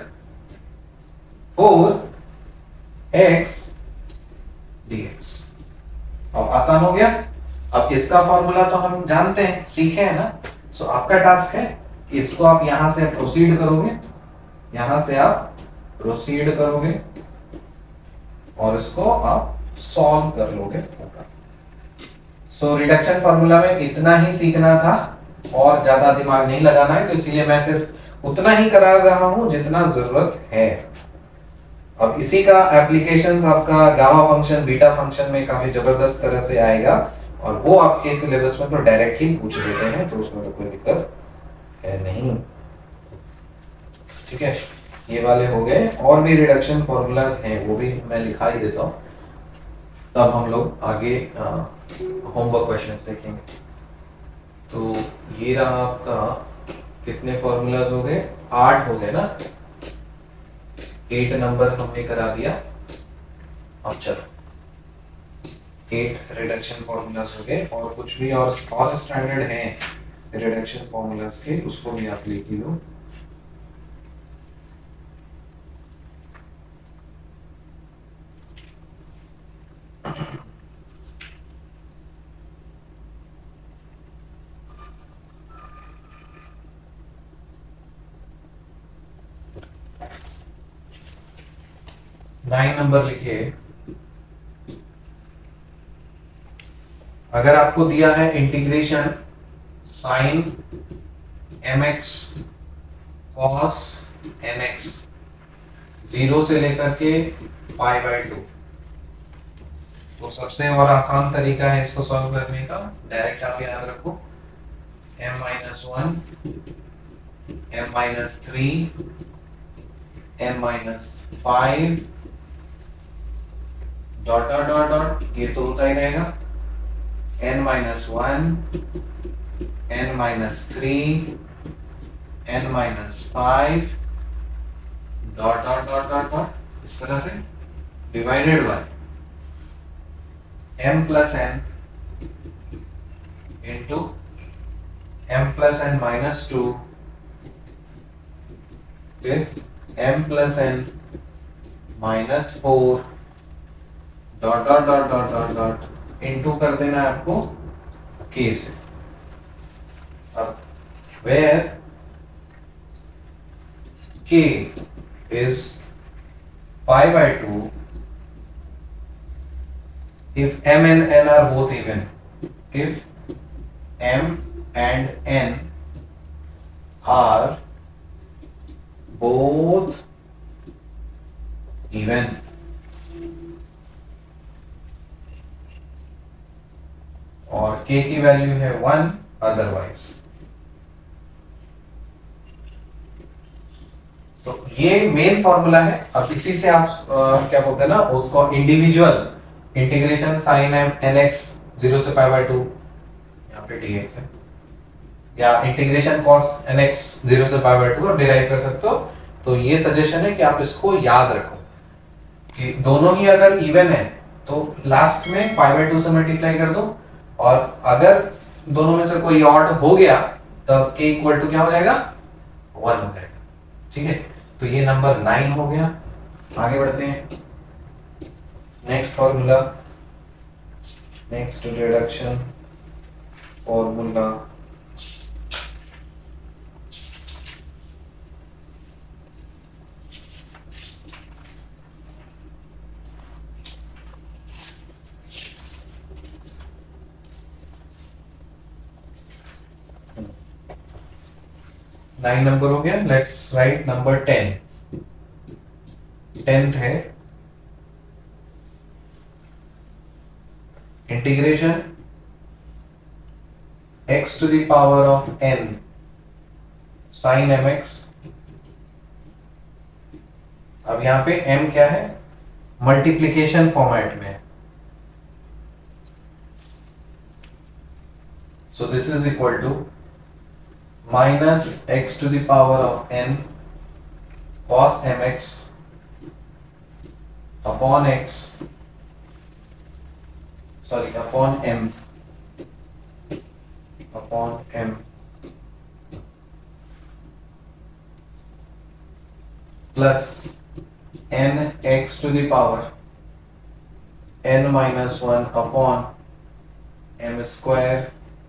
four x dx। अब आसान हो गया। अब इसका फॉर्मूला तो हम जानते हैं, सीखे हैं ना, सो आपका टास्क है इसको आप यहां से प्रोसीड करोगे, यहां से आप प्रोसीड करोगे और इसको आप सॉल्व कर लोगे। सो रिडक्शन फॉर्मूला में इतना ही सीखना था और ज्यादा दिमाग नहीं लगाना है, तो इसीलिए मैं सिर्फ उतना ही करा रहा हूं जितना जरूरत है। अब इसी का एप्लीकेशंस आपका गामा फंक्शन, बीटा फंक्शन में काफी जबरदस्त तरह से आएगा, और वो आपके सिलेबस में तो डायरेक्ट ही पूछ लेते हैं, तो उसमें तो कोई दिक्कत है नहीं। ठीक है, ये वाले हो गए। और भी रिडक्शन फॉर्मूलाज हैं, वो भी मैं लिखा ही देता हूँ, तब हम लोग आगे होमवर्क क्वेश्चंस देखेंगे। तो ये रहा आपका, कितने फॉर्मूलाज हो गए, आठ हो गए ना, एट नंबर हमने करा दिया। अब चलो एट रिडक्शन फॉर्मूलाज हो गए, और कुछ भी और और स्टैंडर्ड हैं रिडक्शन फॉर्मूलाज के, उसको भी आप लिख लो। नाइन नंबर लिखिए। अगर आपको दिया है integration sine m x cos n x zero से लेकर के पाई बाय टू, तो सबसे और आसान तरीका है इसको सॉल्व करने का, डायरेक्ट आप याद रखो m minus one, m minus three, m minus five, dot dot dot dot, ये तो होता ही रहेगा, n minus one, n minus three, n minus five, dot dot dot dot dot, इस तरह से divided by m plus n into m plus n minus two, फिर m plus n minus four, dot dot dot dot dot dot, into कर देना है आपको k से। अब where k is pi by two if m and n are both even, if m and n are both even, और k की value है one otherwise. तो ये मेन फॉर्मूला है। अब इसी से आप आ, क्या बोलते हैं ना, उसको individual integration sine n x zero से पाई बाय टू, यहाँ पे dx है, या integration cos n x zero से पाई बाय टू और डिराइव कर सकते हो। तो ये सजेशन है कि आप इसको याद रखो कि दोनों ही अगर इवन है तो लास्ट में पाई बाय टू से मल्टीप्लाई कर दो, और अगर दोनों में से कोई ऑड हो गया तब k इक्वल टू क्या हो जाएगा, वन हो जाएगा। ठीक है, तो ये नंबर नाइन हो गया। आगे बढ़ते हैं, next formula, next reduction formula, nine नंबर हो गया. Let's write number ten. Tenth है integration x to the power of n sin mx. अब यहां पे m क्या है, मल्टीप्लीकेशन फॉर्मेट में. So this is equal to minus x to the power of n cos mx upon x, sorry upon m upon m plus n x to the power n minus one upon m square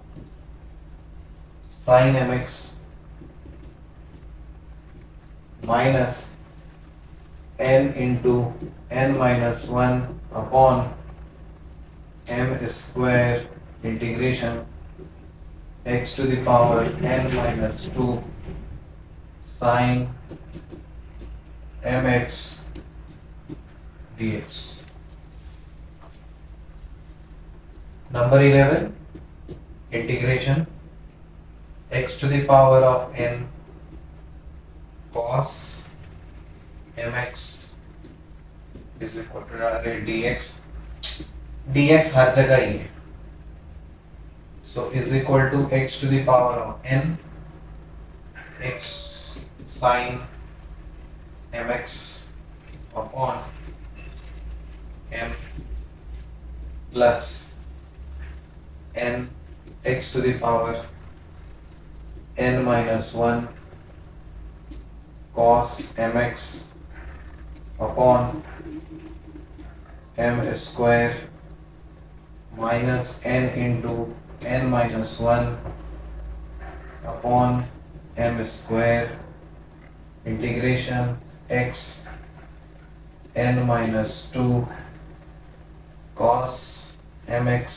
sin mx minus n into n minus one upon m square integration x to the power n minus two sin mx dx. Number eleven, integration x to the power of n cos mx is equal to dx. dx हर जगह ही है. So is equal to x to the power of n x sin mx upon m plus n x to the power n minus one cos mx upon m square minus n into n minus one upon m square integration x n minus two cos mx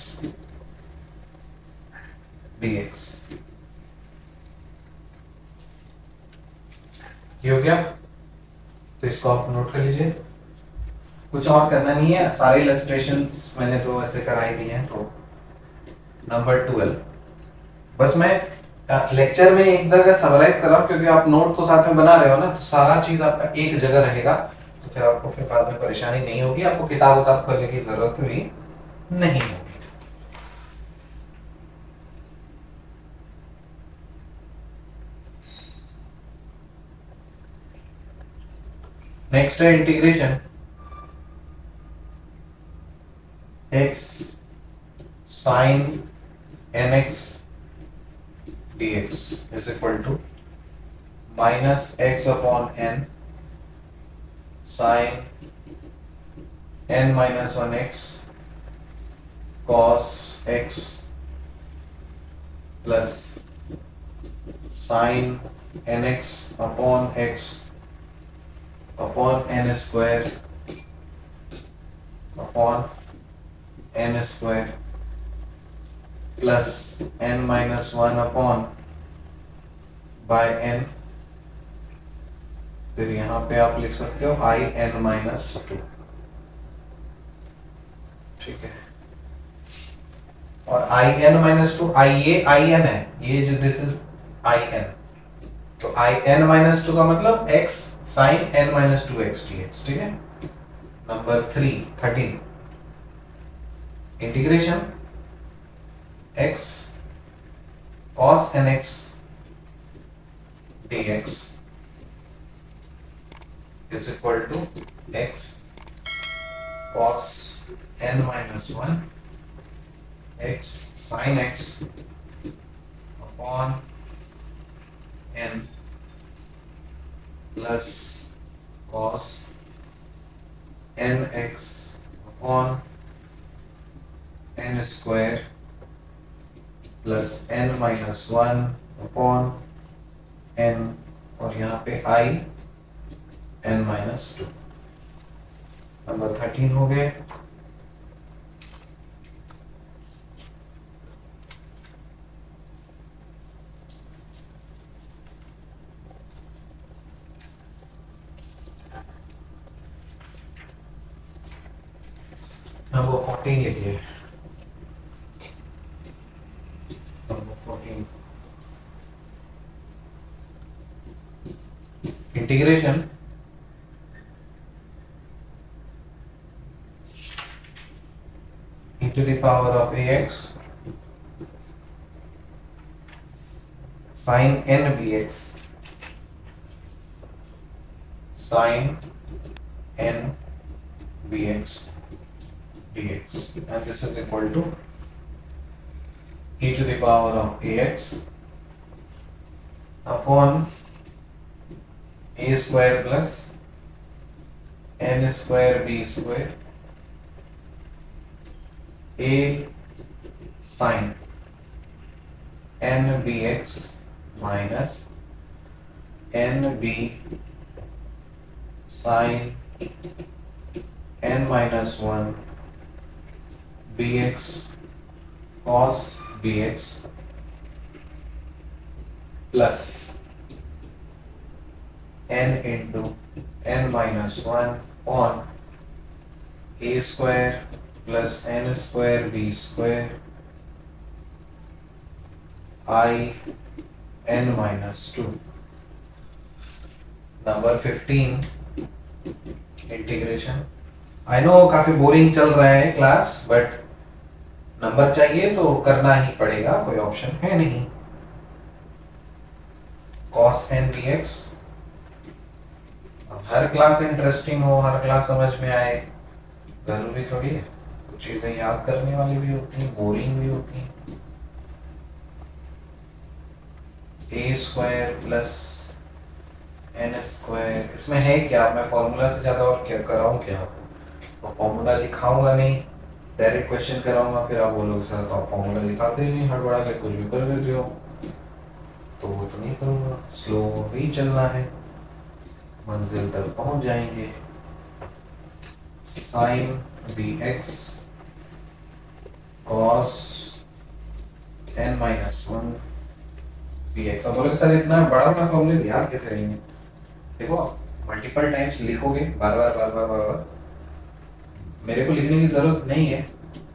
dx. ये हो गया. तो इसको आप note कर लीजिए. कुछ और करना नहीं है, सारे इलस्ट्रेशंस मैंने तो ऐसे करा ही दिए हैं. तो नंबर ट्वेल्व, बस मैं लेक्चर में एक तरह का समराइज कर रहा हूँ क्योंकि आप नोट तो साथ में बना रहे हो ना, तो सारा चीज आपका एक जगह रहेगा. तो फिर आपको फिर बाद में परेशानी नहीं होगी. आपको किताब उताब खोलने की जरूरत भी नहीं होगी. नेक्स्ट है integration x sin nx dx is equal to minus x upon n sin n minus one x cos x plus sin nx upon x upon n square upon n square plus n minus one upon by n. फिर यहां पे आप लिख सकते हो i n minus to. ठीक है. और i n minus two, i ये i n है, ये जो दिस इज i n. तो i n minus टू का मतलब x sin n minus two x dx. ठीक है. Number three, thirteen, integration x cos nx dx is equal to x cos n minus one x sin x upon n plus cos nx upon n square plus n minus one upon n और यहाँ पे i n minus two. Number thirteen हो गए. Number fourteen लिखिए। Number fourteen, integration e to the power of ax sin n bx sin n bx dx, and this is equal to e to the power of ax upon a square plus n square b square a sin n bx minus n b sin n minus one bx cos bx plus n into n minus one on a square plus n square b square I n minus two. Number fifteen, integration. I know काफी boring चल रहा है class, but number चाहिए तो करना ही पड़ेगा, कोई option है नहीं। cos n dx, हर क्लास इंटरेस्टिंग हो, हर क्लास समझ में आए, जरूरी थोड़ी है। कुछ चीजें याद करने वाली भी होती हैं, बोरिंग भी होती हैं। A square plus n square, इसमें है क्या? मैं फॉर्मूला से ज्यादा और क्या कराऊं क्या? तो फॉर्मूला लिखाऊंगा नहीं, डायरेक्ट क्वेश्चन कराऊंगा, फिर आप बोलोगे सर तो आप फॉर्मूला लिखाते नहीं, हड़बड़ा के कुछ भी कर देते हो, तो वो तो नहीं करूंगा। स्लो ही चलना है, मंजिल तक पहुंच जाएंगे। Sine b x cos n minus one b x. अब बोलोगे सर इतना बड़ा बड़ा फॉर्मूले याद कैसे रहेंगे? देखो मल्टीपल टाइम्स लिखोगे, बार बार बार बार बार बार, मेरे को लिखने की जरूरत नहीं है,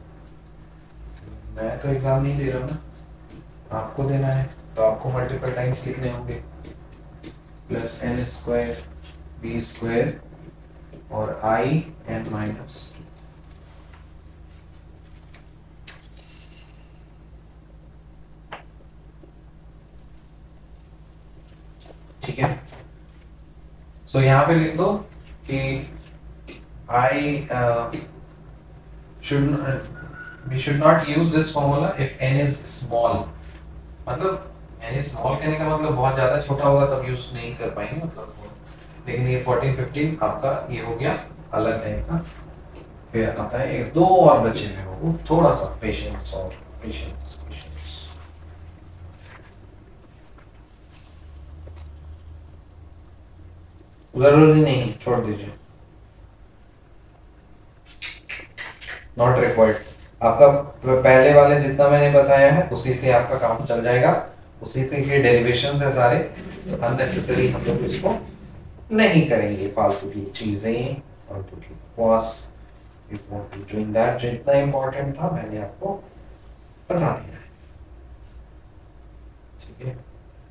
मैं तो एग्जाम नहीं दे रहा हूँ ना, आपको देना है, तो आपको मल्टीपल टाइम्स लिखने होंगे। Plus n square b square और आई एन माइनस, ठीक है। सो so, यहाँ पे लिख दो कि I should we should not use this formula if n is small. मतलब n इज स्मॉल कहने का मतलब बहुत ज्यादा छोटा होगा तब यूज नहीं कर पाएंगे, मतलब। लेकिन ये फोर्टीन फिफ्टीन आपका ये हो गया अलग टाइप का। फिर आता है एक दो और बचे हैं, वो थोड़ा सा पेशेंस और पेशेंस पेशेंस जरूरी नहीं, छोड़ दीजिए, नॉट रिक्वायर्ड। आपका पहले वाले जितना मैंने बताया है उसी से आपका काम चल जाएगा, उसी से ये डेरिवेशंस है सारे, तो अननेसेसरी हम लोग इसको नहीं करेंगे, फालतू की चीजें, फालतू की बॉस डूइंग दैट। जितना इंपॉर्टेंट था मैंने आपको बता दिया है, ठीक है।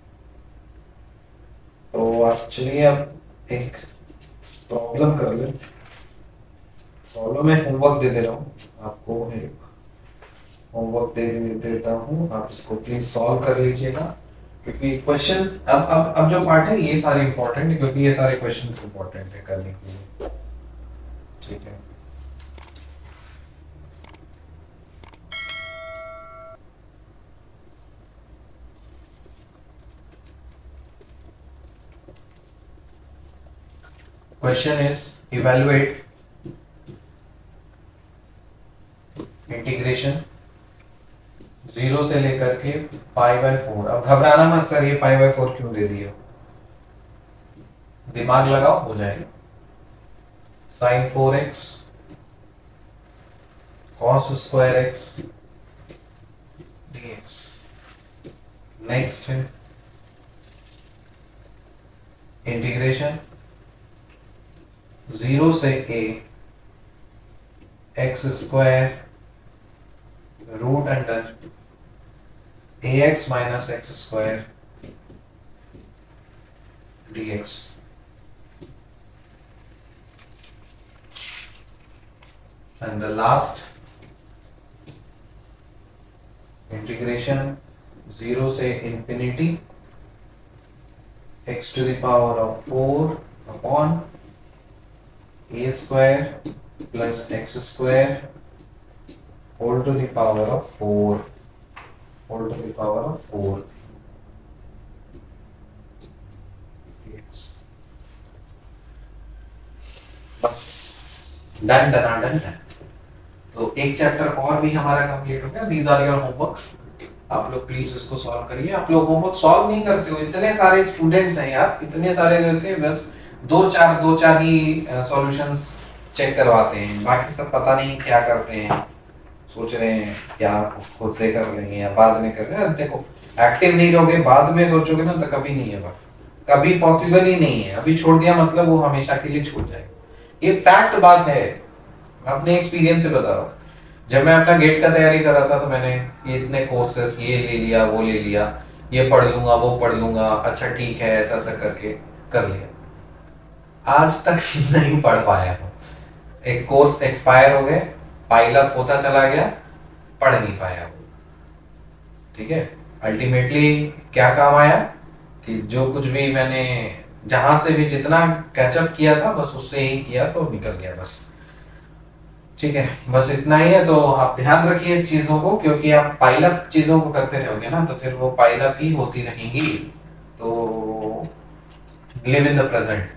तो आप चलिए अब एक प्रॉब्लम कर ले। प्रॉब्लम में होमवर्क दे दे रहा हूँ आपको, एक होमवर्क दे देता हूँ, आप इसको प्लीज सॉल्व कर लीजिएगा, क्योंकि क्वेश्चंस अब अब अब जो पार्ट है ये सारे इंपॉर्टेंट है, क्योंकि ये सारे क्वेश्चंस इंपॉर्टेंट है करने के लिए, ठीक है। Question is evaluate integration zero से लेकर के पाई बाय फोर। अब घबराना मत सर ये पाई बाय फोर क्यों दे दिया, दिमाग लगाओ, हो जाएगा। Sine four x cos square x dx. Next है इंटीग्रेशन जीरो से a x square root under a x minus x square d x. And the last integration zero से infinity x to the power of four upon a square plus x square whole to the power of four whole to the power of four yes. बस done done done done. तो एक chapter और भी हमारा complete हो गया। These are your homeworks, आप लोग प्लीज इसको सॉल्व करिए। आप लोग होमवर्क सॉल्व नहीं करते हो, इतने सारे स्टूडेंट्स हैं यार, इतने सारे रहते हैं, बस दो चार दो चार ही सॉल्यूशंस चेक करवाते हैं, बाकी सब पता नहीं क्या करते हैं, सोच रहे हैं क्या खुद से कर लेंगे या बाद में कर लेंगे। देखो एक्टिव नहीं रहोगे, बाद में सोचोगे ना तो कभी नहीं होगा, कभी पॉसिबल ही नहीं है। अभी छोड़ दिया मतलब वो हमेशा के लिए छूट जाएगा, ये फैक्ट बात है, अपने एक्सपीरियंस से बता रहा हूँ। जब मैं अपना गेट का तैयारी कर रहा था तो मैंने ये इतने कोर्सेस ये ले लिया वो ले लिया, ये पढ़ लूंगा वो पढ़ लूंगा, अच्छा ठीक है ऐसा ऐसा करके कर लिया, आज तक नहीं पढ़ पाया हूँ। एक कोर्स एक्सपायर हो गए, पाइल अप होता चला गया, पढ़ नहीं पाया वो, ठीक है। अल्टीमेटली क्या काम आया कि जो कुछ भी मैंने जहां से भी जितना कैचअप किया था बस उससे ही किया तो निकल गया बस, ठीक है। बस इतना ही है, तो आप ध्यान रखिए इस चीजों को, क्योंकि आप पाइल अप चीजों को करते रहोगे ना तो फिर वो पाइल अप ही होती रहेंगी। तो लिव इन द प्रेजेंट।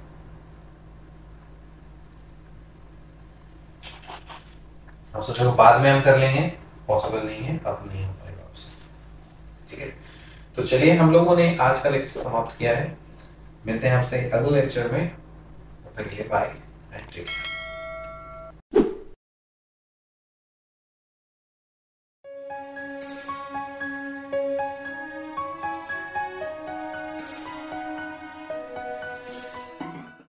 आप सोचो बाद में हम कर लेंगे, पॉसिबल नहीं है, अब नहीं हो पाएगा आपसे, ठीक है। तो चलिए हम लोगों ने आज का लेक्चर समाप्त किया है, मिलते हैं आपसे अगले लेक्चर में, तब तक के लिए बाय एंड टेक केयर।